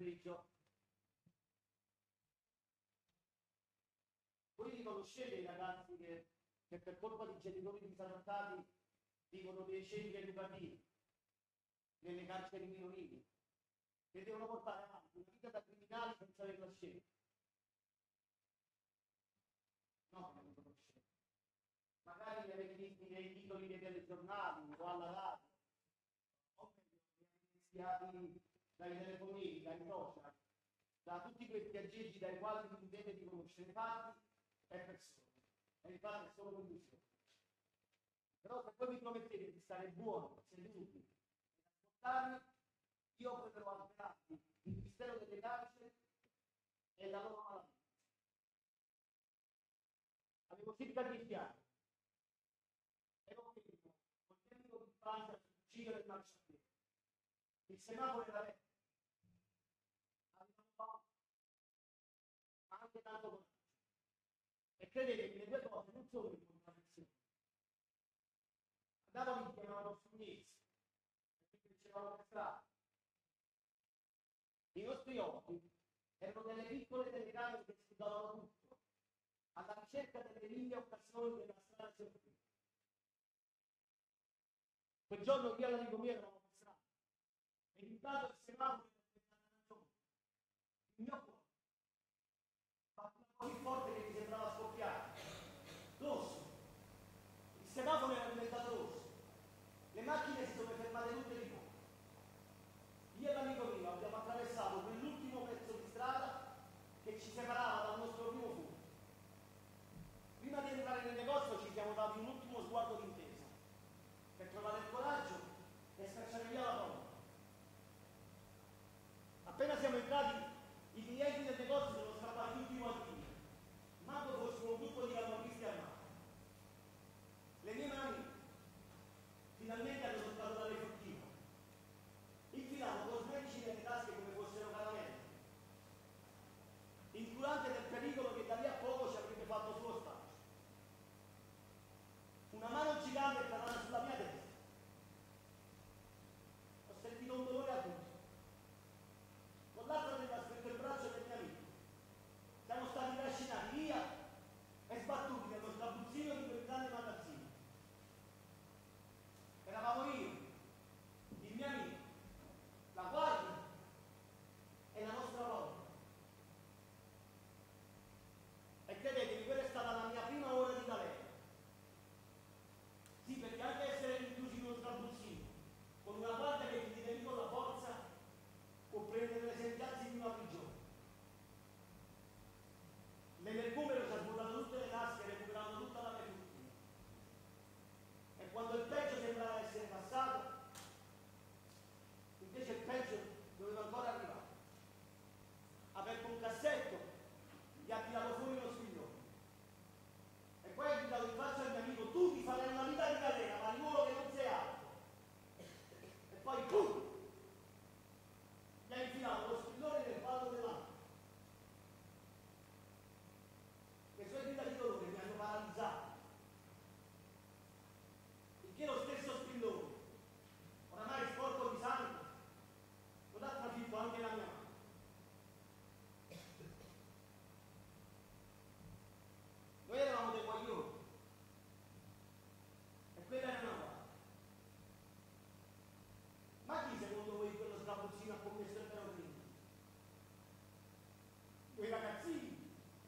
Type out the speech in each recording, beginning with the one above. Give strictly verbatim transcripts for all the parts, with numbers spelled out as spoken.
pomeriggio. Voi riconoscete i ragazzi che, che per colpa di genitori disadattati vivono dei centri educativi, nelle carceri minorili, che devono portare avanti una vita da criminali senza averla scelta? No, che non lo conoscete. Magari li avete visti nei titoli dei telegiornali o alla radio, o meglio, li avete iniziati dai telefonini, dai social, da tutti questi aggeggi dai quali vi intendete di conoscere fatti e persone. E infatti è solo condizione. Però se voi mi promettete di stare buoni, seduti e ascoltarmi, io proverò a alterarvi il mistero delle carceri e la loro malattia. Avevo circa dieci anni. Ero fermo, col tempo di infanzia sul giro del marciapiede. Il semaforo era vecchio. Avevamo paura, ma anche tanto coraggio. E credetemi, le due cose non sono in contraddizione. Andavo mi chiamavano Sugnezzi, perché dicevano per strada. I nostri occhi erano delle piccole telecamere che scudavano tutto, alla ricerca delle mille occasioni della strada si offriva. Quel giorno io e l'amico mio eravamo per strada, e intanto il semaforo era diventato arancione. Il mio cuore battiva così forte che mi sembrava scoppiare. Rosso. Il semaforo era diventato rosso. Le macchine si sono fermate tutte di nuovo. Io e l'amico mio abbiamo attraversato quell'ultimo pezzo di strada che ci separava dal nostro primo furto. Prima di entrare nel negozio ci siamo dati un ultimo sguardo d'intesa per trovare il coraggio e scacciare via la paura. Appena siamo entrati, i clienti del negozio sono scappati tutti quanti via. Manco fossimo un gruppo di camorristi armati. Le mie mani finalmente hanno toccato dalle fortine. Infilavo cosmetici nelle tasche come fossero caramelle, incurante del pericolo che da lì a poco ci avrebbe fatto sullo spazio. Una mano gigante è parlata sulla mia testa. Ho sentito un dolore acuto. Con l'altra aveva stretto il braccio del mio amico. Siamo stati trascinati via e sbattuti nello sgabuzzino di quel grande magazzino. Eravamo io, il mio amico, la guardia e la nostra paura. E credetemi, quella è stata la mia prima ora di galera. Sì, perché anche essere rinchiusi in uno sgabuzzino, con una guardia che ti tiene con la forza, può prendere le sembianze di una prigione. L'emercumero ci ha svuotato tutte le tasche, recuperando tutta la mia fortuna. E quando il peggio sembrava essere passato, invece il peggio doveva ancora arrivare. Aperto un cassetto, gli ha tirato fuori uno spillone. E poi ha gridato in faccia al mio amico: tu ti farai una vita di galera, ma l'uomo che non sei altro. E poi pum! Gli ha infilato lo spillone nel palmo dell'anno. Le sue grida di dolore mi hanno paralizzato. Finché lo stesso spillone, oramai sporco di sangue, non ha trafitto anche la mia mano. Noi eravamo dei guaglioni e quella era una guardia. Ma chi secondo voi quello sgabuzzino ha commesso il vero crimine? Quei ragazzini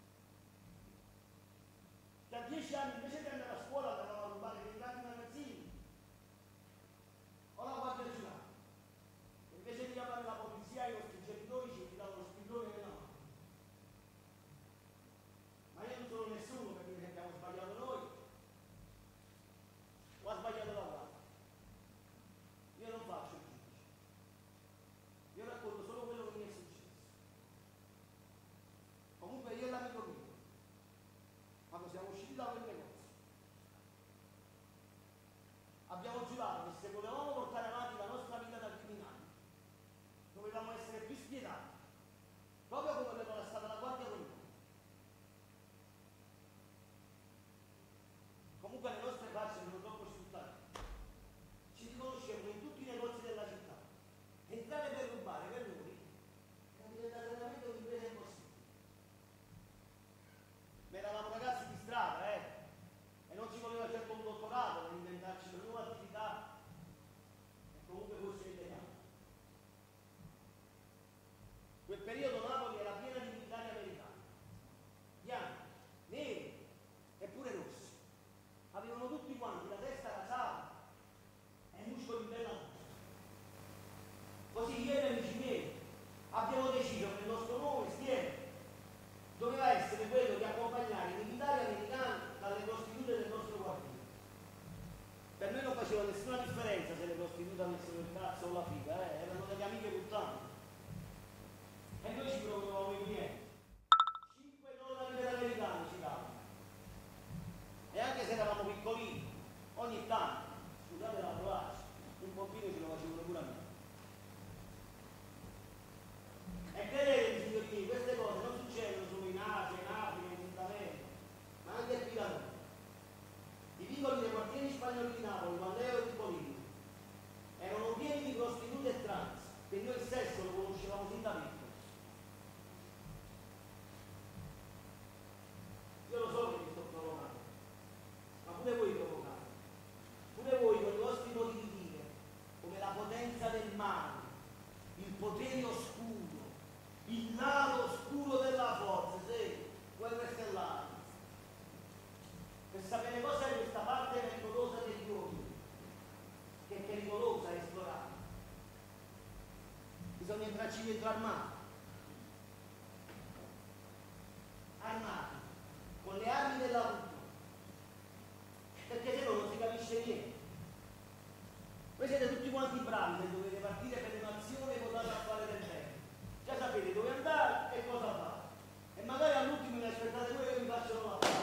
che a dieci anni invece di andare a scuola andavano a rubare dei grandi magazzini o la guardia giurata. Invece di chiamare la polizia, i nostri genitori ci davano lo spillone nella mano. Ma io non sono nessuno per dire che abbiamo sbagliato noi o ha sbagliato la guardia. Io non faccio il giudice. Io racconto solo quello che mi è successo. Comunque io e l'amico mio, quando siamo usciti da quel negozio, bisogna entrarci dentro armati, armati, con le armi della cultura, perché se no non si capisce niente. Voi siete tutti quanti bravi se dovete partire per un'azione votata a fare del bene. Già sapete dove andare e cosa fare. E magari all'ultimo mi aspettate voi che vi facciano la fare.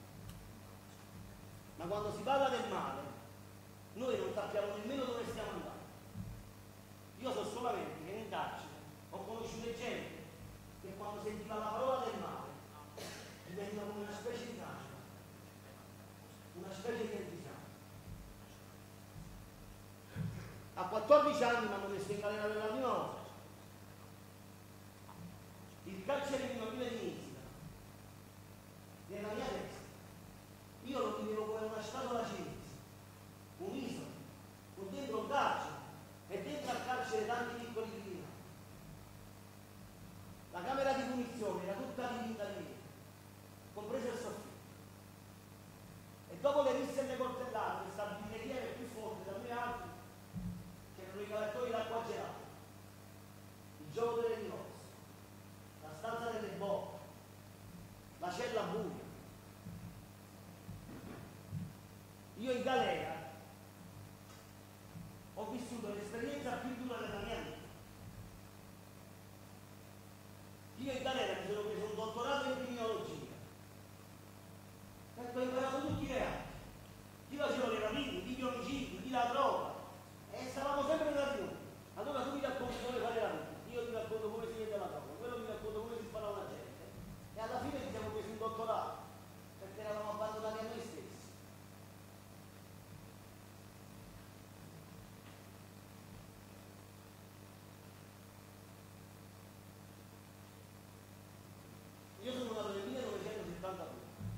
Ma quando si parla del male, noi non sappiamo nemmeno dove stiamo andando. Io so solamente che in carcere ho conosciuto gente che quando sentiva la parola del male diventa come una specie di anima, una specie di entusiasmo. A quattordici anni mi hanno messo in galera per la prima volta. Il carcere minorile di Nizza, nella mia testa, io lo vivevo come una scatola cinese, un'isola, con dentro un carcere e dentro al carcere tanti piccoli criminali. La camera di punizione era tutta dipinta di nero, compreso il soffitto. E dopo le risse e le coltellate, stabilire chi era più forte da noi altri, c'erano i cavettori d'acqua gelata, il gioco delle rinozze, la stanza delle bocche, la cella buia. Io in galera ho vissuto l'esperienza più dura della mia vita. Io in galera mi sono preso un dottorato in criminologia, perché ho imparato tutti i reati. Chi faceva le rapine, chi gli omicidi, chi la droga, e stavamo sempre nella noi. Allora tu mi racconti come fare la vita, io ti racconto come si vende la droga, quello mi racconta come si spara la gente, e alla fine ci siamo presi un dottorato, perché eravamo abbandonati a noi stessi. Io sono nato nel millenovecentosettantadue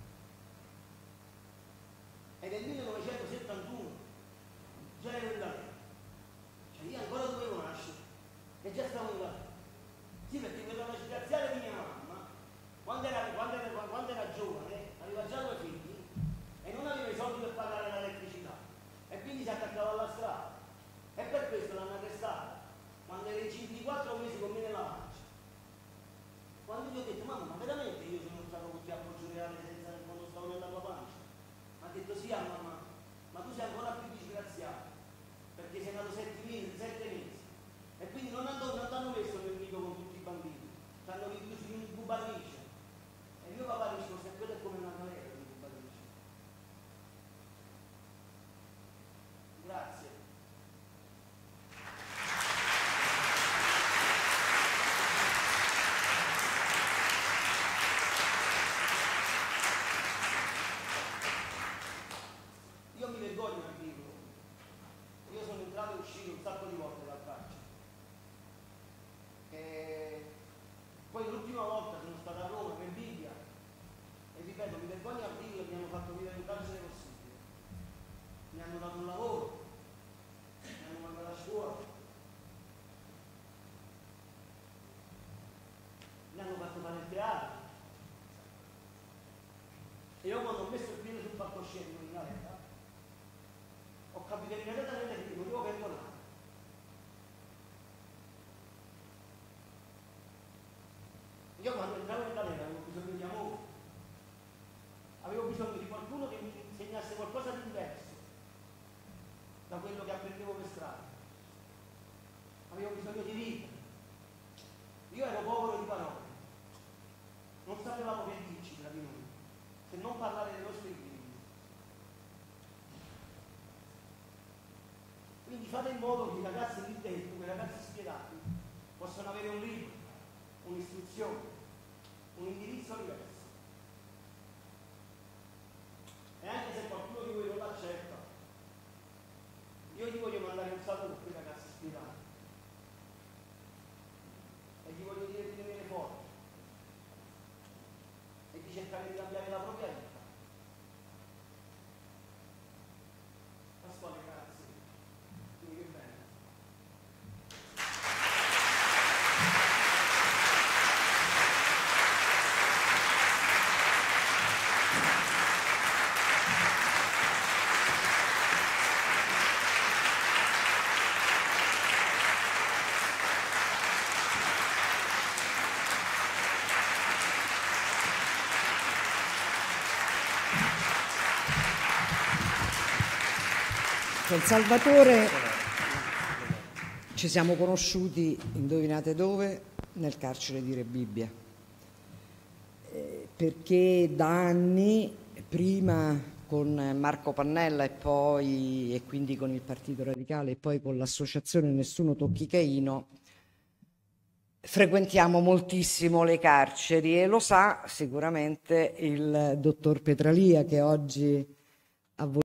e nel millenovecentosettantuno già ero in galera. Cioè io ancora dovevo nascere e già stavo in galera. Sì, perché quella magistraziale di mia mamma, quando era, quando, era, quando era giovane, aveva già due figli e non aveva i soldi per pagare l'elettricità e quindi si attaccava alla strada. E per questo l'hanno arrestata quando era incinta di quattro mesi con me nella pancia. Quando gli ho detto, mamma, ma veramente io sono stato con te a Poggioreale senza quando stavo nella tua pancia? Mi ha detto, sì, mamma, ma tu sei ancora più disgraziato, perché sei nato sette mesi, sette mesi. E quindi non hanno, non hanno messo nel nido con tutti i bambini, ci hanno richiuso in un cubatrice. E mio papà rispose, quello è come una galera di cubatrice. Grazie. Io mi vergogno a dirlo. Io sono entrato e uscito un sacco di volte dal carcere. E poi l'ultima volta sono stato a Roma per Bibbia e ripeto, mi vergogno a dirlo, mi hanno fatto vivere in carcere possibile. Mi hanno dato un lavoro, mi hanno mandato a scuola, mi hanno fatto fare il teatro. E io quando ho messo il piede sul palcoscenico in galera, ho capito immediatamente che mi dovevo perdonare. Io quando entravo in galera avevo bisogno di amore, avevo bisogno di qualcuno che mi insegnasse qualcosa di diverso da quello che apprendevo per strada. Avevo bisogno di vita. Io ero povero di parole, non sapevamo che dirci tra di noi, se non parlare dei nostri figli. Quindi fate in modo che i ragazzi lì dentro, quei ragazzi spiegati, possano avere un libro, un'istruzione, un indirizzo diverso. E anche se qualcuno di voi non l'accetta, io gli voglio mandare un saluto a quei ragazzi spiegati e gli voglio dire di venire fuori e di cercare di cambiare la propria vita. Pasquale, grazie. Quindi che bene. Con Salvatore ci siamo conosciuti, indovinate dove? Nel carcere di Rebibbia, eh, perché da anni, prima con Marco Pannella e poi e quindi con il Partito Radicale e poi con l'associazione Nessuno Tocchi Caino, frequentiamo moltissimo le carceri e lo sa sicuramente il dottor Petralia, che oggi ha voluto